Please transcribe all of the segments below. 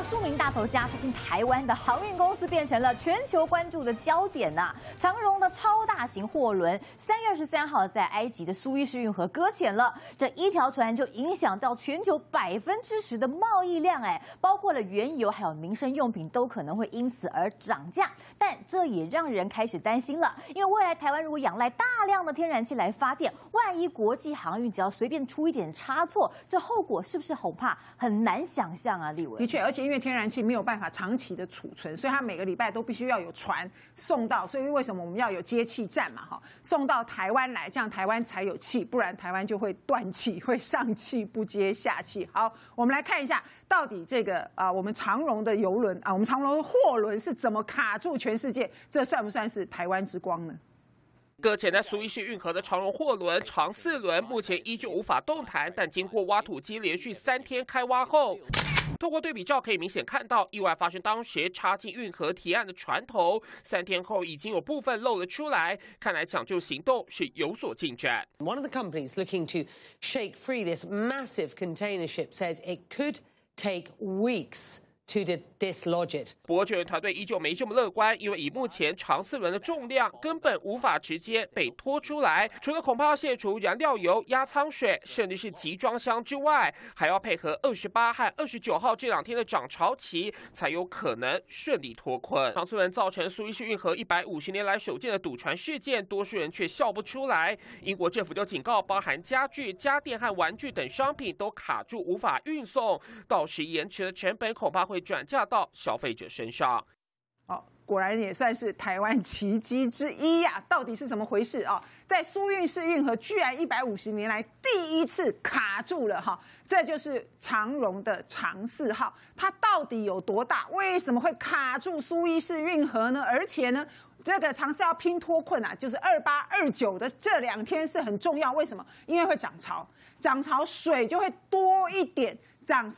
庶民大头家，最近台湾的航运公司变成了全球关注的焦点呐。长荣的超大型货轮3月23号在埃及的苏伊士运河搁浅了，这一条船就影响到全球10%的贸易量，包括了原油还有民生用品都可能会因此而涨价。但这也让人开始担心了，因为未来台湾如果仰赖大量的天然气来发电，万一国际航运只要随便出一点差错，这后果是不是恐怕很难想象啊？立文。 的确，而且因为天然气没有办法长期的储存，所以它每个礼拜都必须要有船送到，所以为什么我们要有接气站嘛？送到台湾来，这样台湾才有气，不然台湾就会断气，会上气不接下气。好，我们来看一下，到底这个我们长荣的邮轮我们长荣的货轮是怎么卡住全世界？这算不算是台湾之光呢？ 搁浅在苏伊士运河的长荣货轮长4轮，目前依旧无法动弹，但经过挖土机连续3天开挖后，透过对比照可以明显看到，意外发生当时插进运河堤岸的船头，3天后已经有部分露了出来，看来抢救行动是有所进展。 One of the companies looking to shake free this massive container ship says it could take weeks to dislodge it. 不过救援团队依旧没这么乐观，因为以目前长4轮的重量，根本无法直接被拖出来。除了恐怕要卸除燃料油、压舱水，甚至是集装箱之外，还要配合28和29号这2天的涨潮期，才有可能顺利脱困。长4轮造成苏伊士运河150年来首见的堵船事件，多数人却笑不出来。英国政府就警告，包含家具、家电和玩具等商品都卡住无法运送，到时延迟的成本恐怕会转嫁到消费者身上。 果然也算是台湾奇迹之一呀！到底是怎么回事啊？在苏伊士运河居然150年来第一次卡住了哈！这就是长荣的长4号，它到底有多大？为什么会卡住苏伊士运河呢？而且呢，这个长4号拼脱困啊，就是28、29的这2天是很重要。为什么？因为会涨潮，涨潮水就会多一点。涨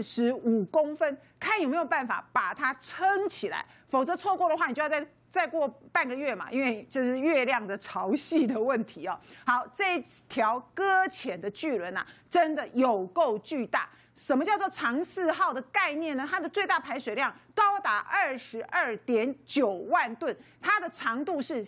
45公分，看有没有办法把它撑起来，否则错过的话，你就要再过半个月嘛，因为就是月亮的潮汐的问题哦。好，这条搁浅的巨轮啊，真的有够巨大。什么叫做长4号的概念呢？它的最大排水量高达22.9万吨，它的长度是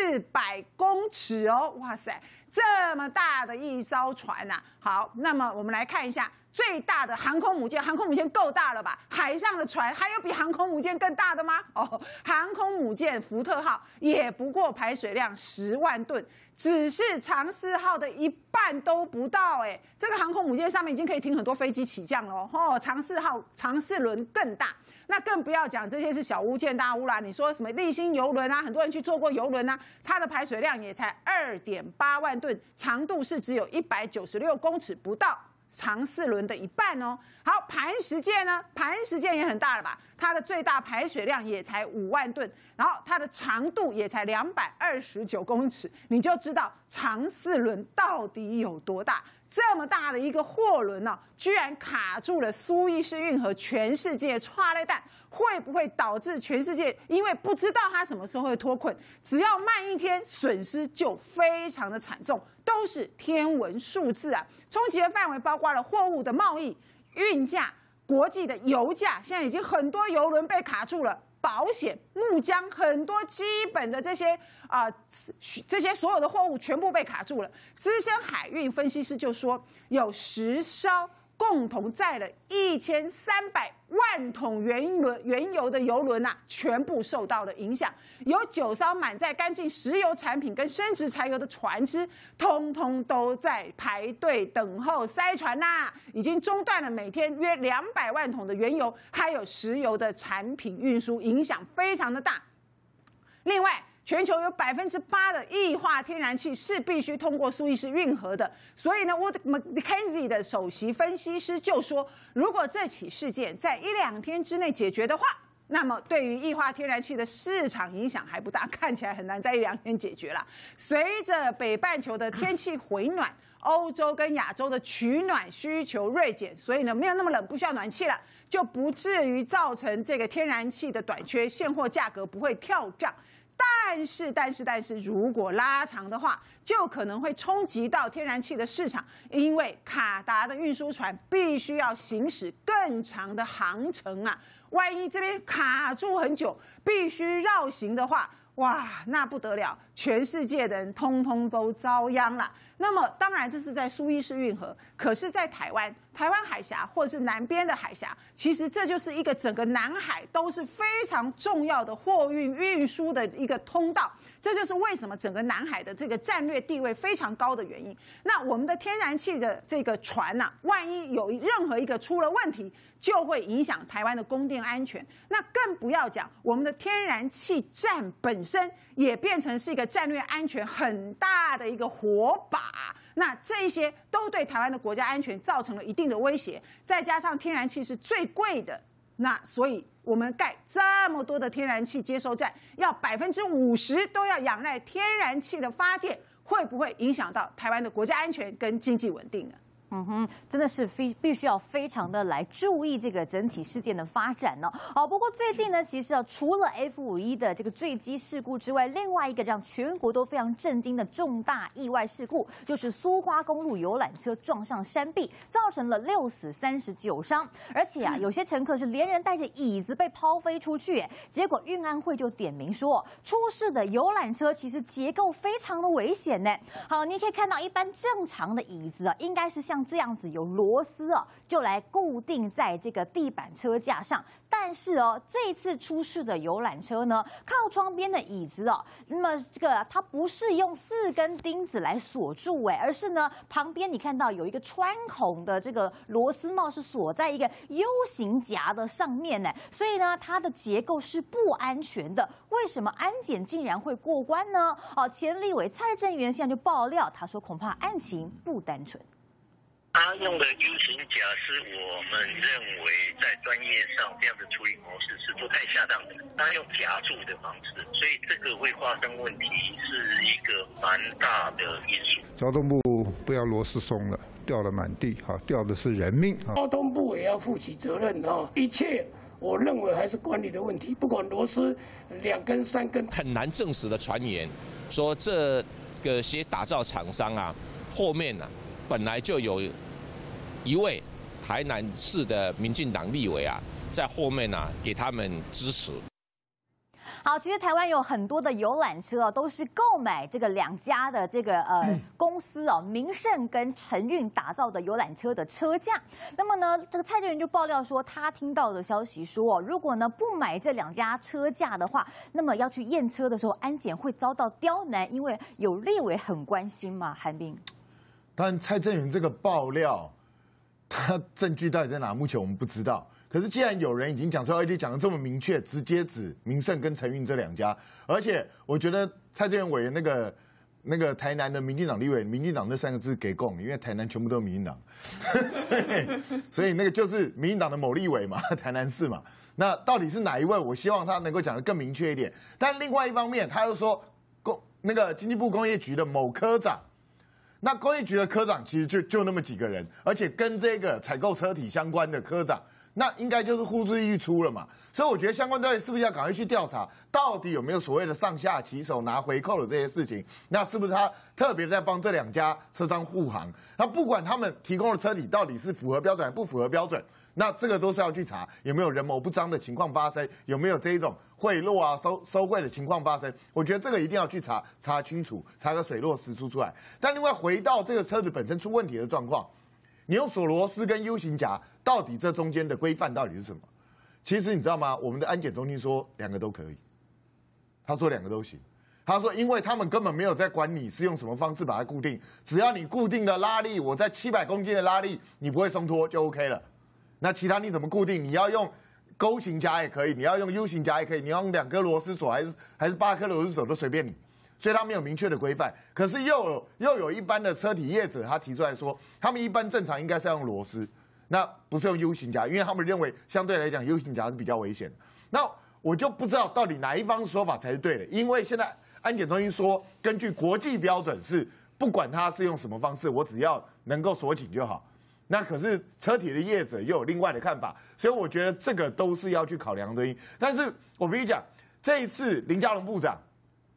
400公尺哦，哇塞，这么大的一艘船呐！好，那么我们来看一下最大的航空母舰，航空母舰够大了吧？海上的船还有比航空母舰更大的吗？航空母舰福特号也不过排水量10万吨。只是长4号的一半都不到这个航空母舰上面已经可以停很多飞机起降了长4号长4轮更大，那更不要讲这些是小巫见大巫啦。你说什么立新邮轮啊，很多人去坐过邮轮啊，它的排水量也才2.8万吨，长度是只有196公尺不到。长4轮的一半哦。好，磐石舰呢？磐石舰也很大了吧？它的最大排水量也才5万吨，然后它的长度也才229公尺，你就知道长4轮到底有多大。这么大的一个货轮呢，居然卡住了苏伊士运河，全世界唰嘞蛋，会不会导致全世界因为不知道它什么时候会脱困，只要慢一天，损失就非常的惨重，都是天文数字啊！冲击的范围包括了货物的贸易、运价、国际的油价，现在已经很多邮轮被卡住了。保险、木浆，很多基本的这些所有的货物全部被卡住了。资深海运分析师就说，有10艘共同载了1300万桶原油的邮轮全部受到了影响。有9艘满载干净石油产品跟生质柴油的船只，通通都在排队等候塞船已经中断了每天约200万桶的原油还有石油的产品运输，影响非常的大。另外，全球有8%的液化天然气是必须通过苏伊士运河的，所以呢，Wood Mackenzie 的首席分析师就说，如果这起事件在1-2天之内解决的话，那么对于液化天然气的市场影响还不大，看起来很难在1-2天解决了。随着北半球的天气回暖，欧洲跟亚洲的取暖需求锐减，所以呢没有那么冷，不需要暖气了，就不至于造成这个天然气的短缺，现货价格不会跳涨。 但是，如果拉长的话，就可能会冲击到天然气的市场，因为卡达的运输船必须要行驶更长的航程啊，万一这边卡住很久，必须绕行的话，哇，那不得了，全世界的人通通都遭殃了。那么，当然这是在苏伊士运河，可是，在台湾海峡或者是南边的海峡，其实这就是一个整个南海都是非常重要的货运运输的一个通道。这就是为什么整个南海的这个战略地位非常高的原因。那我们的天然气的这个船呐，万一有任何一个出了问题，就会影响台湾的供电安全。那更不要讲我们的天然气站本身也变成是一个战略安全很大的一个火把。那这些都对台湾的国家安全造成了一定的威胁。再加上天然气是最贵的，那所以我们盖这么多的天然气接收站，要50%都要仰赖天然气的发电，会不会影响到台湾的国家安全跟经济稳定呢？ 真的是必须要非常的来注意这个整体事件的发展呢。不过最近呢，其实除了 F51的这个坠机事故之外，另外一个让全国都非常震惊的重大意外事故，就是苏花公路游览车撞上山壁，造成了6死39伤，而且有些乘客是连人带着椅子被抛飞出去。结果运安会就点名说，出事的游览车其实结构非常的危险呢。好，你可以看到一般正常的椅子应该是像这样子有螺丝就来固定在这个地板车架上。但是这一次出事的游览车呢，靠窗边的椅子那么这个它不是用4根钉子来锁住而是呢旁边你看到有一个穿孔的这个螺丝帽是锁在一个 U 型夹的上面所以呢它的结构是不安全的。为什么安检竟然会过关呢？前立委蔡正元现在就爆料，他说恐怕案情不单纯。 他用的 U 型夹是我们认为在专业上这样的处理模式是不太恰当的。他用夹住的方式，所以这个会发生问题，是一个蛮大的因素。 交通部不要螺丝松了，掉了满地，掉的是人命。 交通部也要负起责任一切我认为还是管理的问题，不管螺丝2根3根， 很难证实的传言，说这个些打造厂商后面本来就有一位台南市的民进党立委在后面给他们支持。 好，其实台湾有很多的游览车都是购买这个2家的这个公司民盛跟承运打造的游览车的车架。那么呢，这个蔡正元就爆料说，他听到的消息说，如果呢不买这2家车架的话，那么要去验车的时候，安检会遭到刁难，因为有立委很关心嘛。韩冰， 但蔡正元这个爆料，他证据到底在哪？目前我们不知道。可是既然有人已经讲出来，而且讲得这么明确，直接指民盛跟承运这2家，而且我觉得蔡正元委员那个台南的民进党立委，民进党这3个字给供，因为台南全部都是民进党，所以那个就是民进党的某立委嘛，台南市嘛。那到底是哪一位？我希望他能够讲得更明确一点。但另外一方面，他又说那个经济部工业局的某科长。那工业局的科长其实就那么几个人，而且跟这个采购车体相关的科长，那应该就是呼之欲出了嘛。所以我觉得相关单位是不是要赶快去调查，到底有没有所谓的上下其手拿回扣的这些事情？那是不是他特别在帮这2家车商护航？那不管他们提供的车体到底是符合标准还不符合标准，那这个都是要去查有没有人谋不彰的情况发生，有没有这一种贿赂收贿的情况发生。我觉得这个一定要去查清楚，查个水落石出来。但另外回到这个车子本身出问题的状况，你用锁螺丝跟 U 型夹，到底这中间的规范到底是什么？其实你知道吗？我们的安检中心说2个都可以，他说2个都行。他说，因为他们根本没有在管你是用什么方式把它固定，只要你固定的拉力，我在700公斤的拉力，你不会松脱就 OK 了。那其他你怎么固定？你要用钩型夹也可以，你要用 U 型夹也可以，你要用2颗螺丝锁还是8颗螺丝锁都随便你。所以他没有明确的规范。可是又有一般的车体业者他提出来说，他们一般正常应该是要用螺丝，那不是用 U 型夹，因为他们认为相对来讲 U 型夹是比较危险的。那我就不知道到底哪一方说法才是对的，因为现在安检中心说，根据国际标准是不管它是用什么方式，我只要能够锁紧就好。那可是车体的业者又有另外的看法，所以我觉得这个都是要去考量的东西。但是我必须讲，这一次林佳龙部长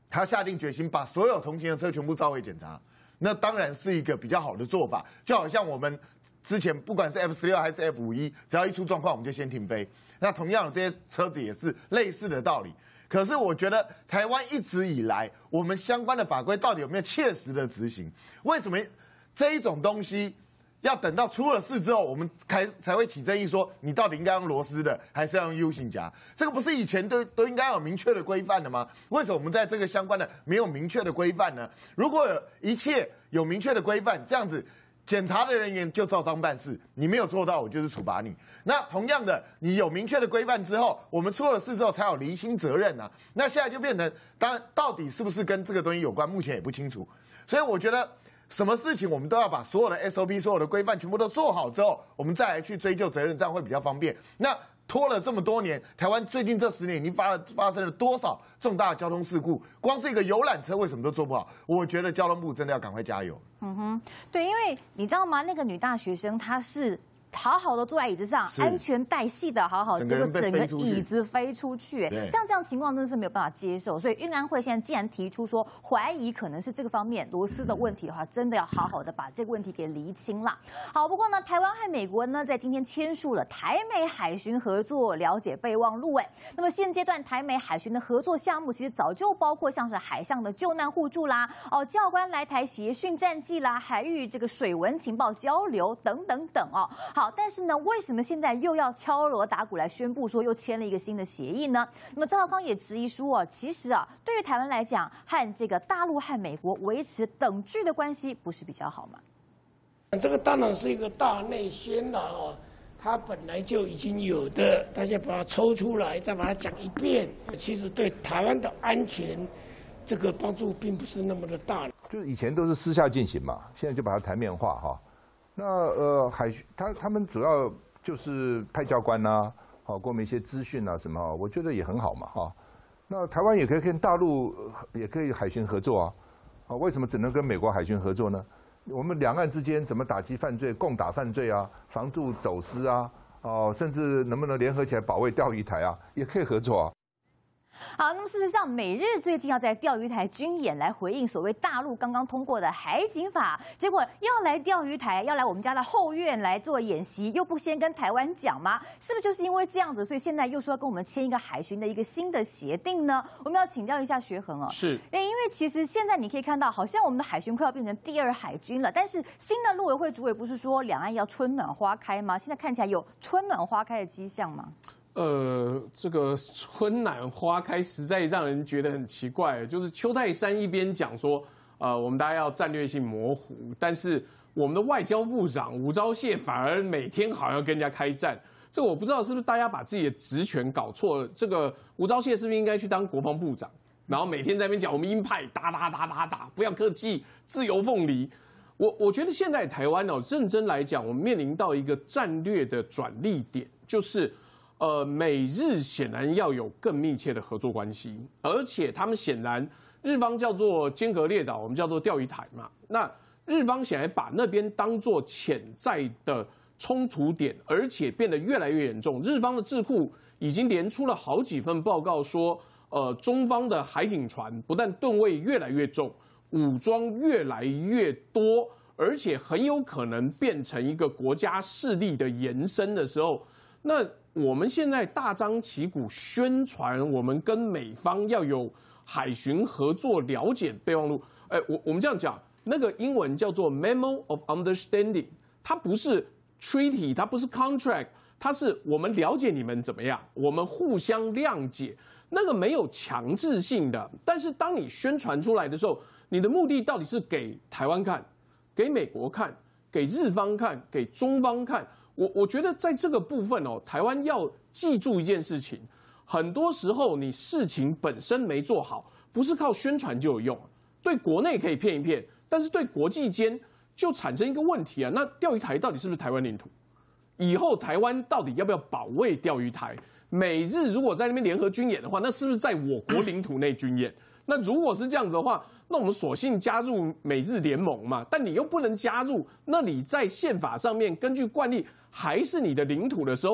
他下定决心把所有同型的车全部召回检查，那当然是一个比较好的做法。就好像我们之前不管是 F16还是 F51，只要一出状况我们就先停飞。那同样的这些车子也是类似的道理。可是我觉得台湾一直以来，我们相关的法规到底有没有切实的执行？为什么这一种东西要等到出了事之后，我们才会起争议，说你到底应该用螺丝的，还是要用 U 型夹？这个不是以前都应该有明确的规范的吗？为什么我们在这个相关的没有明确的规范呢？如果一切有明确的规范，这样子检查的人员就照章办事，你没有做到，我就是处罚你。那同样的，你有明确的规范之后，我们出了事之后才有厘清责任啊。那现在就变成，当然到底是不是跟这个东西有关，目前也不清楚。所以我觉得，什么事情我们都要把所有的 SOP、所有的规范全部都做好之后，我们再来去追究责任，这样会比较方便。那拖了这么多年，台湾最近这10年已经发生了多少重大的交通事故？光是一个游览车为什么都做不好？我觉得交通部真的要赶快加油。 对，因为你知道吗？那个女大学生她是好好的坐在椅子上，安全带系的好好，结果整个椅子飞出去，像这样情况真的是没有办法接受。所以运安会现在既然提出说怀疑可能是这个方面螺丝的问题的话，真的要好好的把这个问题给厘清了。好，不过呢，台湾和美国呢在今天签署了台美海巡合作了解备忘录。那么现阶段台美海巡的合作项目其实早就包括像是海上的救难互助啦，教官来台协训战绩啦，海域这个水文情报交流等等等哦。好，但是呢，为什么现在又要敲锣打鼓来宣布说又签了一个新的协议呢？那么赵少康也质疑说其实对于台湾来讲，和这个大陆和美国维持等距的关系，不是比较好吗？ 这个当然是一个大内宣了它本来就已经有的，大家把它抽出来，再把它讲一遍，其实对台湾的安全这个帮助并不是那么的大。 就是以前都是私下进行嘛，现在就把它台面化那他们主要就是派教官给我们一些资讯什么我觉得也很好嘛那台湾也可以跟大陆也可以海巡合作为什么只能跟美国海巡合作呢？我们两岸之间怎么打击犯罪、共打犯罪防住走私甚至能不能联合起来保卫钓鱼台也可以合作好，那么事实上，美日最近要在钓鱼台军演来回应所谓大陆刚刚通过的海警法，结果要来钓鱼台，要来我们家的后院来做演习，又不先跟台湾讲吗？是不是就是因为这样子，所以现在又说要跟我们签一个海巡的一个新的协定呢？我们要请教一下学恒是， 因为其实现在你可以看到，好像我们的海巡快要变成第2海军了，但是新的陆委会主委不是说两岸要春暖花开吗？现在看起来有春暖花开的迹象吗？ 这个春暖花开实在让人觉得很奇怪，就是邱泰山一边讲说，我们大家要战略性模糊，但是我们的外交部长吴钊燮反而每天好像跟人家开战，这个我不知道是不是大家把自己的职权搞错了。这个吴钊燮是不是应该去当国防部长，然后每天在那边讲我们鹰派打，不要客气，自由凤梨。我觉得现在台湾认真来讲，我们面临到一个战略的转捩点，就是美日显然要有更密切的合作关系，而且他们显然日方叫做尖阁列岛，我们叫做钓鱼台嘛。那日方显然把那边当作潜在的冲突点，而且变得越来越严重。日方的智库已经连出了好几份报告说，中方的海警船不但吨位越来越重，武装越来越多，而且很有可能变成一个国家势力的延伸的时候，那我们现在大张旗鼓宣传我们跟美方要有海巡合作了解备忘录，我们这样讲，那个英文叫做 Memo of Understanding， 它不是 Treaty， 它不是 Contract， 它是我们了解你们怎么样，我们互相谅解，那个没有强制性的。但是当你宣传出来的时候，你的目的到底是给台湾看，给美国看，给日方看，给中方看？我觉得在这个部分台湾要记住一件事情，很多时候你事情本身没做好，不是靠宣传就有用。对国内可以骗一骗，但是对国际间就产生一个问题那钓鱼台到底是不是台湾领土？以后台湾到底要不要保卫钓鱼台？美日如果在那边联合军演的话，那是不是在我国领土内军演？那如果是这样子的话，那我们索性加入美日联盟嘛，但你又不能加入，那你在宪法上面根据惯例还是你的领土的时候，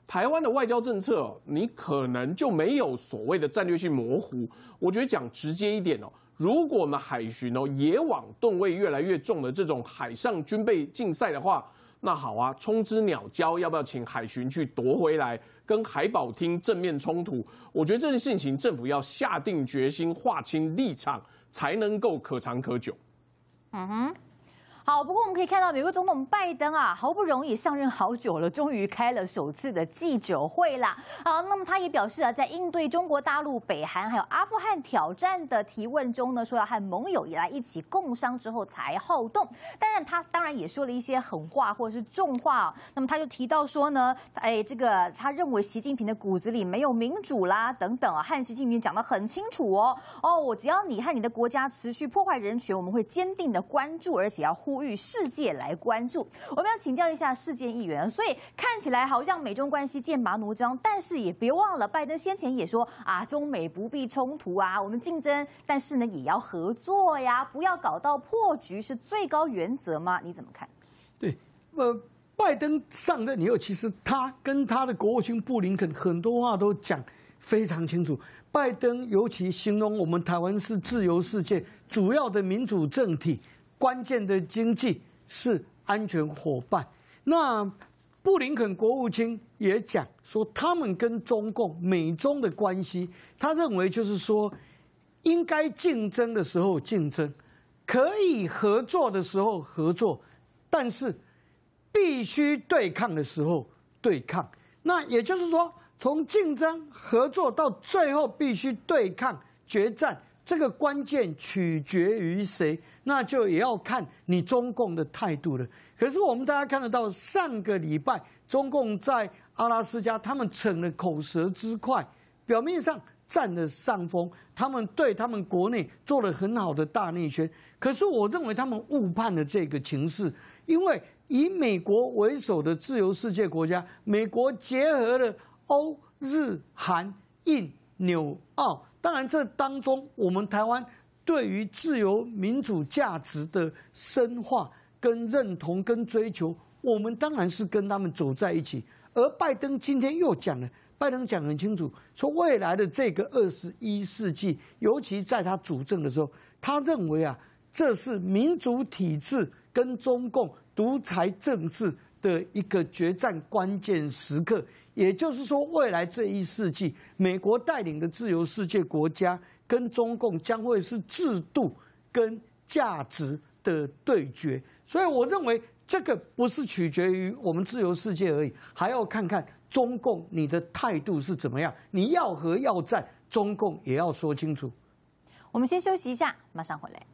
台湾的外交政策，你可能就没有所谓的战略性模糊。我觉得讲直接一点哦，如果我们海巡哦也往吨位越来越重的这种海上军备竞赛的话，那好啊，冲之鸟礁要不要请海巡去夺回来，跟海保厅正面冲突？我觉得这件事情政府要下定决心，划清立场，才能够可长可久。 好，不过我们可以看到，美国总统拜登啊，好不容易上任好久了，终于开了首次的记者会啦。好，那么他也表示啊，在应对中国大陆、北韩还有阿富汗挑战的提问中呢，说要和盟友也来一起共商之后才好动。但他当然也说了一些狠话或者是重话哦。那么他就提到说呢，这个他认为习近平的骨子里没有民主啦，等等啊，和习近平讲得很清楚哦。我只要你和你的国家持续破坏人权，我们会坚定的关注，而且要呼吁世界来关注。我们要请教一下世界议员，所以看起来好像美中关系剑拔弩张，但是也别忘了，拜登先前也说啊，中美不必冲突啊，我们竞争，但是呢也要合作呀，不要搞到破局是最高原则吗？你怎么看？ 对，拜登上任以后，其实他跟他的国务卿布林肯很多话都讲非常清楚。拜登尤其形容我们台湾是自由世界主要的民主政体。关键的经济是安全伙伴。那布林肯国务卿也讲说，他们跟中共美中的关系，他认为就是说，应该竞争的时候竞争，可以合作的时候合作，但是必须对抗的时候对抗。那也就是说，从竞争合作到最后必须对抗决战。这个关键取决于谁，那就也要看你中共的态度了。可是我们大家看得到，上个礼拜中共在阿拉斯加，他们逞了口舌之快，表面上占了上风，他们对他们国内做了很好的大内宣。可是我认为他们误判了这个情势，因为以美国为首的自由世界国家，美国结合了欧、日、韩、印、纽、澳。当然，这当中我们台湾对于自由民主价值的深化、跟认同、跟追求，我们当然是跟他们走在一起。而拜登今天又讲了，拜登讲很清楚，说未来的这个21世纪，尤其在他主政的时候，他认为啊，这是民主体制跟中共独裁政治的一个决战关键时刻。也就是说，未来这1世纪，美国带领的自由世界国家跟中共将会是制度跟价值的对决。所以，我认为这个不是取决于我们自由世界而已，还要看看中共你的态度是怎么样。你要和要战，中共也要说清楚。 我们先休息一下，马上回来。